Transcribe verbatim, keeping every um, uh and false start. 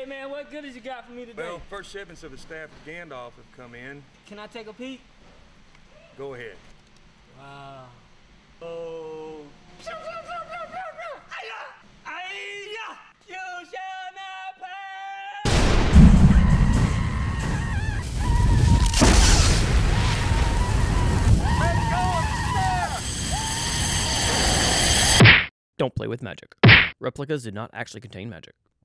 man, what goodies you got for me today? Well, first shipments of the staff of Gandalf have come in. Can I take a peek? Go ahead. Wow. Oh. You shall not pass! Don't play with magic. Replicas did not actually contain magic.